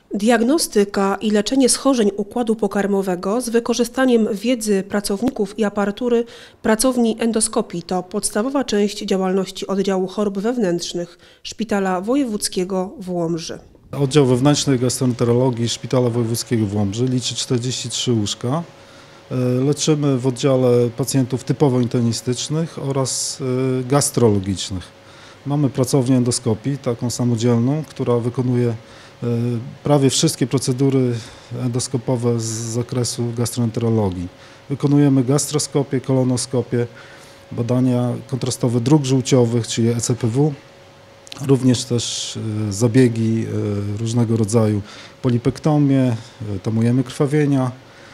Diagnostyka i leczenie schorzeń układu pokarmowego z wykorzystaniem wiedzy pracowników i aparatury pracowni endoskopii to podstawowa część działalności oddziału chorób wewnętrznych Szpitala Wojewódzkiego w Łomży. Oddział wewnętrznej gastroenterologii Szpitala Wojewódzkiego w Łomży liczy 43 łóżka. Leczymy w oddziale pacjentów typowo internistycznych oraz gastrologicznych. Mamy pracownię endoskopii, taką samodzielną, która wykonuje prawie wszystkie procedury endoskopowe z zakresu gastroenterologii. Wykonujemy gastroskopię, kolonoskopię, badania kontrastowe dróg żółciowych, czyli ECPW, również też zabiegi różnego rodzaju, polipektomię, tamujemy krwawienia.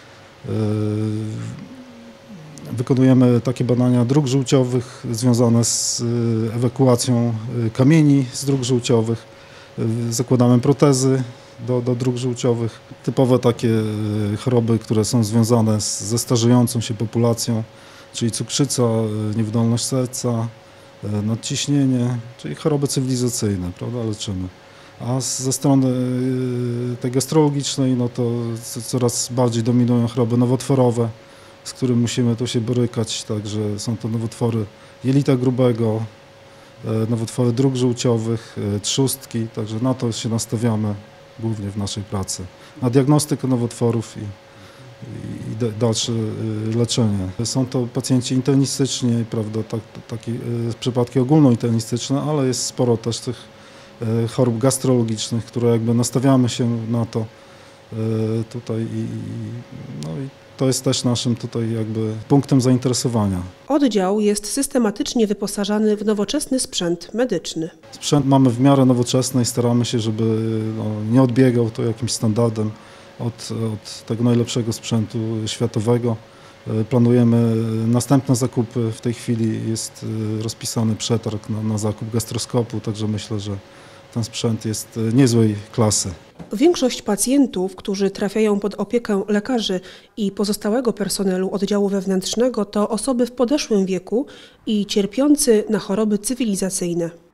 Wykonujemy takie badania dróg żółciowych związane z ewakuacją kamieni z dróg żółciowych. Zakładamy protezy do dróg żółciowych. Typowe takie choroby, które są związane ze starzejącą się populacją, czyli cukrzyca, niewydolność serca, nadciśnienie, czyli choroby cywilizacyjne, prawda, leczymy. A ze strony tej gastrologicznej, no to coraz bardziej dominują choroby nowotworowe, z którymi musimy tu się borykać, także są to nowotwory jelita grubego, nowotwory dróg żółciowych, trzustki, także na to się nastawiamy głównie w naszej pracy. Na diagnostykę nowotworów i dalsze leczenie. Są to pacjenci internistyczni, prawda, takie przypadki ogólnointernistyczne, ale jest sporo też tych chorób gastrologicznych, które jakby nastawiamy się na to tutaj no i to jest też naszym tutaj jakby punktem zainteresowania. Oddział jest systematycznie wyposażany w nowoczesny sprzęt medyczny. Sprzęt mamy w miarę nowoczesny i staramy się, żeby nie odbiegał to jakimś standardem od tego najlepszego sprzętu światowego. Planujemy następne zakupy. W tej chwili jest rozpisany przetarg na zakup gastroskopu, także myślę, że ten sprzęt jest niezłej klasy. Większość pacjentów, którzy trafiają pod opiekę lekarzy i pozostałego personelu oddziału wewnętrznego, to osoby w podeszłym wieku i cierpiący na choroby cywilizacyjne.